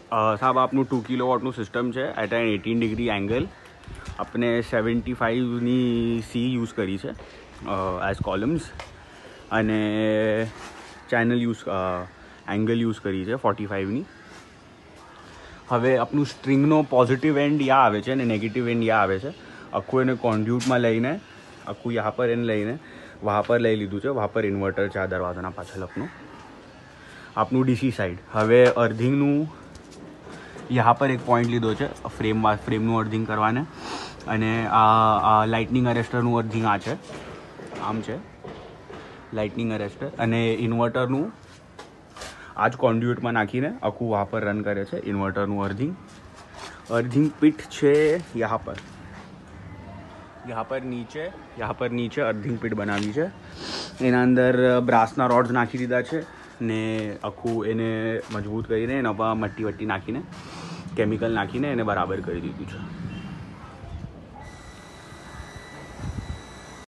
સાહેબ આપનું 2 કિલોવોટનું સિસ્ટમ છે એટ એન 18 ડિગ્રી એંગલ. આપણે 75ની સી યુઝ કરી છે એઝ કોલમ્સ, અને ચેનલ એંગલ યુઝ કરી છે 45ની. હવે આપનું સ્ટ્રિંગનો પોઝિટિવ એન્ડ યા આવે છે અને નેગેટિવ એન્ડ યા આવે છે. આખું એને કોન્ડ્યુટમાં લઈને આખું યહાં પર એને લઈને વहाँ પર લઈ લીધું છે. વहाँ પર ઇન્વર્ટર છે આ દરવાજાના પાછળ આપનું ડીસી સાઈડ. હવે અર્ધિંગનું यहाँ पर एक पॉइंट लीधो છે ફ્રેમનું અર્ધિંગ કરવાને, અને આ લાઇટનિંગ અરેસ્ટરનું અર્ધિંગ આ છે, આમ છે લાઇટનિંગ અરેસ્ટર. અને ઇન્વર્ટરનું આ જ કોન્ડ્યુટમાં નાખીને આખું વहाँ પર રન કરે છે ઇન્વર્ટરનું અર્ધિંગ પીઠ છે यहाँ પર નીચે અર્ધિંગ પીઠ બનાવી છે. એના અંદર બ્રાસના રોડ્સ નાખી દીધા છે ને આખું એને મજબૂત કરીને એના પર મટ્ટી નાખીને કેમિકલ નાખીને એને બરાબર કરી દીધું છે.